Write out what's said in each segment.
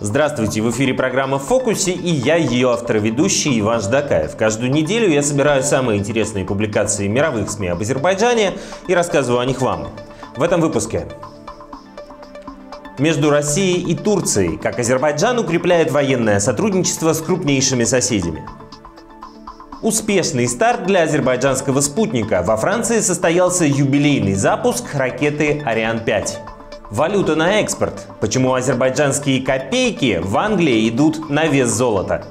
Здравствуйте, в эфире программа «В фокусе» и я, ее автор и ведущий Иван Ждакаев. Каждую неделю я собираю самые интересные публикации мировых СМИ об Азербайджане и рассказываю о них вам. В этом выпуске. Между Россией и Турцией. Как Азербайджан укрепляет военное сотрудничество с крупнейшими соседями. Успешный старт для азербайджанского спутника. Во Франции состоялся юбилейный запуск ракеты «Ариан-5». Валюта на экспорт. Почему азербайджанские копейки в Англии идут на вес золота?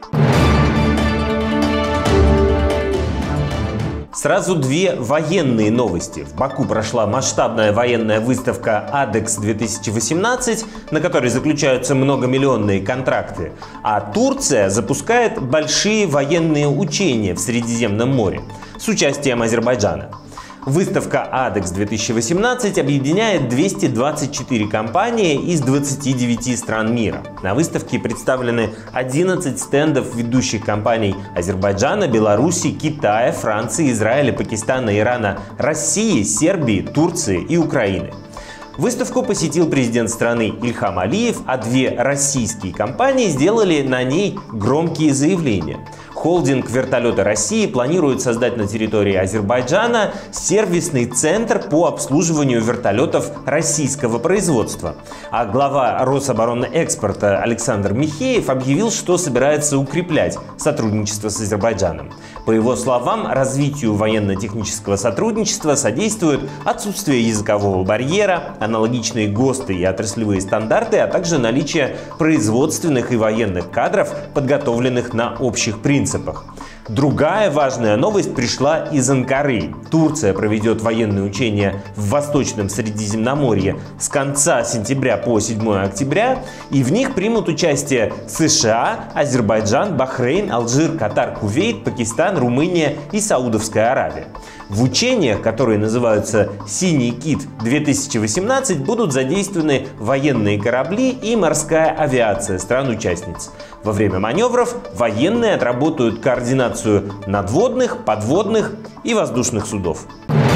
Сразу две военные новости. В Баку прошла масштабная военная выставка ADEX-2018, на которой заключаются многомиллионные контракты. А Турция запускает большие военные учения в Средиземном море с участием Азербайджана. Выставка ADEX-2018 объединяет 224 компании из 29 стран мира. На выставке представлены 11 стендов ведущих компаний Азербайджана, Беларуси, Китая, Франции, Израиля, Пакистана, Ирана, России, Сербии, Турции и Украины. Выставку посетил президент страны Ильхам Алиев, а две российские компании сделали на ней громкие заявления. Холдинг «Вертолеты России» планирует создать на территории Азербайджана сервисный центр по обслуживанию вертолетов российского производства. А глава Рособоронэкспорта Александр Михеев объявил, что собирается укреплять сотрудничество с Азербайджаном. По его словам, развитию военно-технического сотрудничества содействует отсутствие языкового барьера, аналогичные ГОСТы и отраслевые стандарты, а также наличие производственных и военных кадров, подготовленных на общих принципах. Другая важная новость пришла из Анкары. Турция проведет военные учения в Восточном Средиземноморье с конца сентября по 7 октября, и в них примут участие США, Азербайджан, Бахрейн, Алжир, Катар, Кувейт, Пакистан, Румыния и Саудовская Аравия. В учениях, которые называются «Синий кит-2018», будут задействованы военные корабли и морская авиация стран-участниц. Во время маневров военные отработают координацию надводных, подводных и воздушных судов.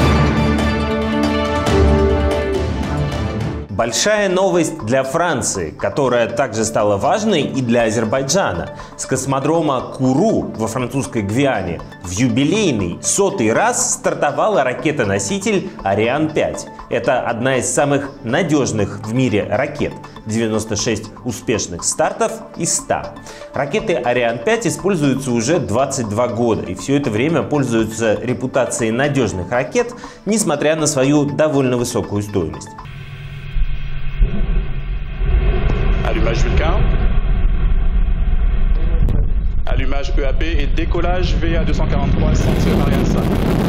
Большая новость для Франции, которая также стала важной и для Азербайджана. С космодрома Куру во французской Гвиане в юбилейный 100-й раз стартовала ракета-носитель «Ариан-5». Это одна из самых надежных в мире ракет. 96 успешных стартов из 100. Ракеты «Ариан-5» используются уже 22 года и все это время пользуются репутацией надежных ракет, несмотря на свою довольно высокую стоимость. Allumage Vulcain. Allumage EAP et décollage VA243 ceinture Ariane 5.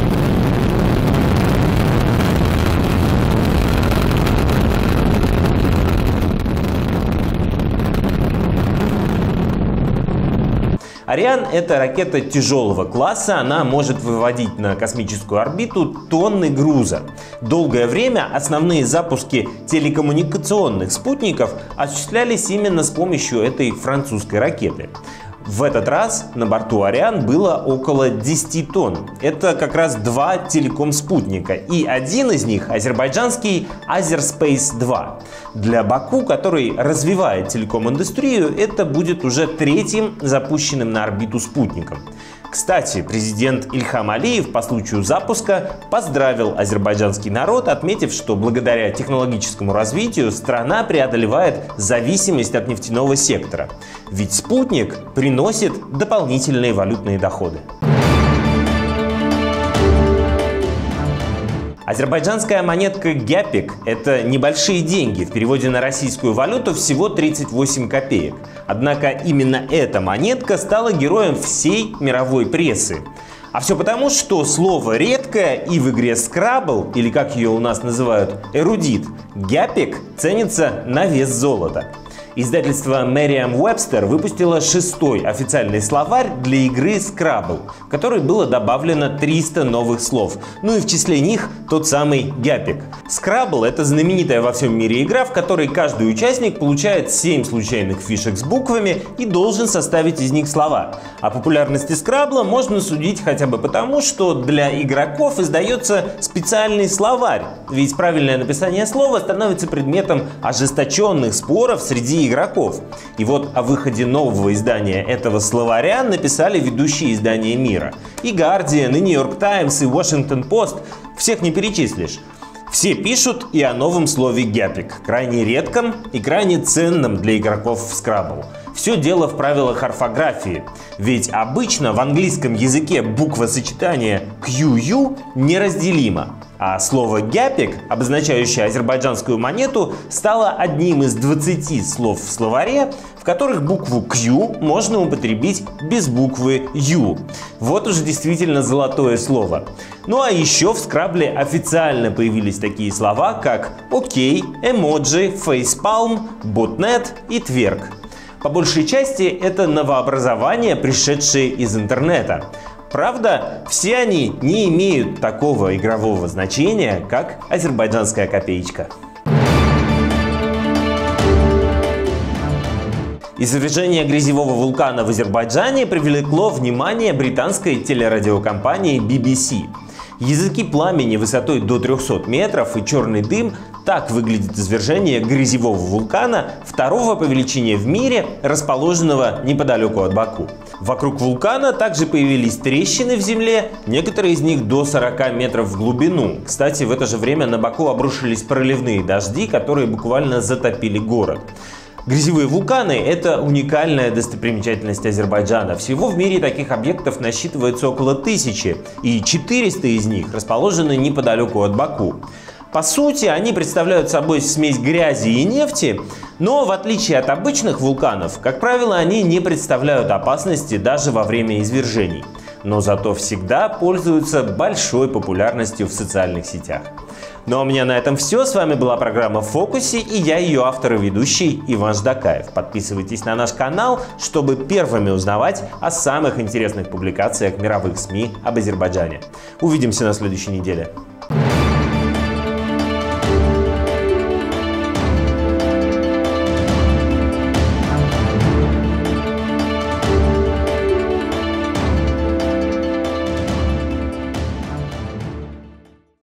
«Ариан» — это ракета тяжелого класса, она может выводить на космическую орбиту тонны груза. Долгое время основные запуски телекоммуникационных спутников осуществлялись именно с помощью этой французской ракеты. В этот раз на борту «Ариан» было около 10 тонн. Это как раз два телеком-спутника. И один из них — азербайджанский Азерспейс-2. Для Баку, который развивает телеком-индустрию, это будет уже третьим запущенным на орбиту спутником. Кстати, президент Ильхам Алиев по случаю запуска поздравил азербайджанский народ, отметив, что благодаря технологическому развитию страна преодолевает зависимость от нефтяного сектора. Ведь спутник приносит дополнительные валютные доходы. Азербайджанская монетка «Гяпик» — это небольшие деньги, в переводе на российскую валюту всего 38 копеек. Однако именно эта монетка стала героем всей мировой прессы. А все потому, что слово редкое и в игре Scrabble, или как ее у нас называют, эрудит, «Гяпик» ценится на вес золота. Издательство Merriam-Webster выпустило 6-й официальный словарь для игры Scrabble, в который было добавлено 300 новых слов. Ну и в числе них тот самый «Гяпик». Scrabble — это знаменитая во всем мире игра, в которой каждый участник получает 7 случайных фишек с буквами и должен составить из них слова. О популярности Scrabble можно судить хотя бы потому, что для игроков издается специальный словарь, ведь правильное написание слова становится предметом ожесточенных споров среди игроков. И вот о выходе нового издания этого словаря написали ведущие издания мира. И Guardian, и New York Times, и Washington Post. Всех не перечислишь. Все пишут и о новом слове «гяпик», крайне редком и крайне ценном для игроков в Scrabble. Все дело в правилах орфографии, ведь обычно в английском языке буквосочетание QU неразделимо, а слово «гяпик», обозначающее азербайджанскую монету, стало одним из 20 слов в словаре, в которых букву Q можно употребить без буквы U. Вот уж действительно золотое слово. Ну а еще в Scrabble официально появились такие слова, как «окей», «эмоджи», «фейспалм», «ботнет» и «тверк». По большей части это новообразования, пришедшие из интернета. Правда, все они не имеют такого игрового значения, как азербайджанская копеечка. Извержение грязевого вулкана в Азербайджане привлекло внимание британской телерадиокомпании BBC. Языки пламени высотой до 300 метров и черный дым – так выглядит извержение грязевого вулкана, второго по величине в мире, расположенного неподалеку от Баку. Вокруг вулкана также появились трещины в земле, некоторые из них до 40 метров в глубину. Кстати, в это же время на Баку обрушились проливные дожди, которые буквально затопили город. Грязевые вулканы – это уникальная достопримечательность Азербайджана. Всего в мире таких объектов насчитывается около 1000, и 400 из них расположены неподалеку от Баку. По сути, они представляют собой смесь грязи и нефти, но в отличие от обычных вулканов, как правило, они не представляют опасности даже во время извержений. Но зато всегда пользуются большой популярностью в социальных сетях. Ну а у меня на этом все. С вами была программа «В фокусе» и я, ее автор и ведущий Иван Ждакаев. Подписывайтесь на наш канал, чтобы первыми узнавать о самых интересных публикациях мировых СМИ об Азербайджане. Увидимся на следующей неделе.